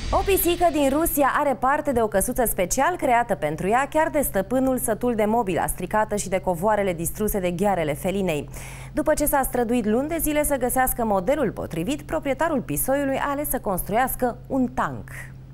O pisică din Rusia are parte de o căsuță special creată pentru ea, chiar de stăpânul sătul de mobila stricată și de covoarele distruse de ghearele felinei. După ce s-a străduit luni de zile să găsească modelul potrivit, proprietarul pisoiului a ales să construiască un tank.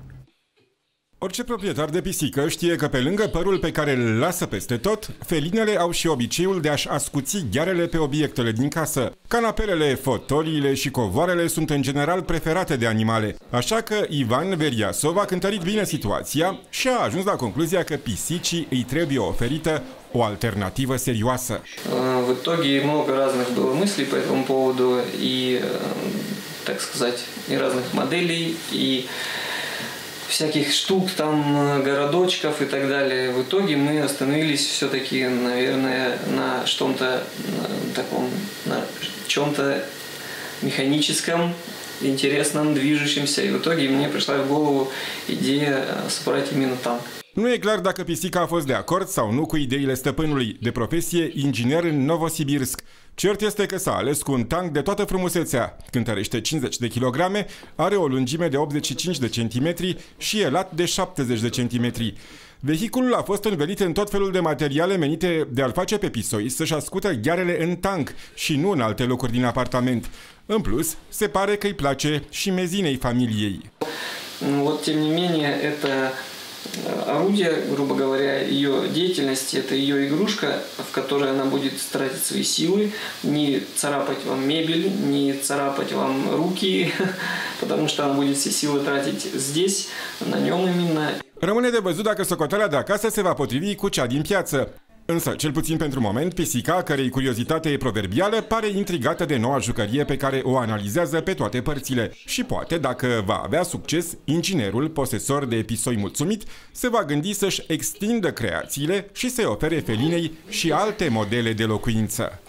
Orice proprietar de pisică știe că pe lângă părul pe care îl lasă peste tot, felinele au și obiceiul de a-și ascuți ghearele pe obiectele din casă. Canapelele, fotoliile și covoarele sunt în general preferate de animale, așa că Ivan Veriasov a cântărit bine situația și a ajuns la concluzia că pisicii îi trebuie oferită o alternativă serioasă. В итоге много разных было мыслей по этому поводу и, так сказать, и разных моделей, и всяких штук, там, городочков и так далее. В итоге мы остановились все-таки, наверное, на что-то таком, на чем-то механическом, интересном, движущемся. И в итоге мне пришла в голову идея собрать именно танк. Nu e clar dacă pisica a fost de acord sau nu cu ideile stăpânului, de profesie inginer în Novosibirsk. Cert este că s-a ales cu un tank de toată frumusețea. Cântărește 50 de kilograme, are o lungime de 85 de centimetri și e lat de 70 de centimetri. Vehiculul a fost învelit în tot felul de materiale menite de a-l face pe pisoi să-și ascută ghearele în tank și nu în alte locuri din apartament. În plus, se pare că îi place și mezinei familiei. Вот, тем не менее, это орудие, грубо говоря, ее деятельности, это ее игрушка, в которой она будет тратить свои силы, не царапать вам мебель, не царапать вам руки, потому что она будет все силы тратить здесь, на нем именно. Rămâne de văzut dacă socoteala de acasă se va potrivi cu cea din piață. Însă, cel puțin pentru moment, pisica, cărei curiozitate e proverbială, pare intrigată de noua jucărie pe care o analizează pe toate părțile. Și poate, dacă va avea succes, inginerul, posesor de pisoi mulțumit, se va gândi să-și extindă creațiile și să-i ofere felinei și alte modele de locuință.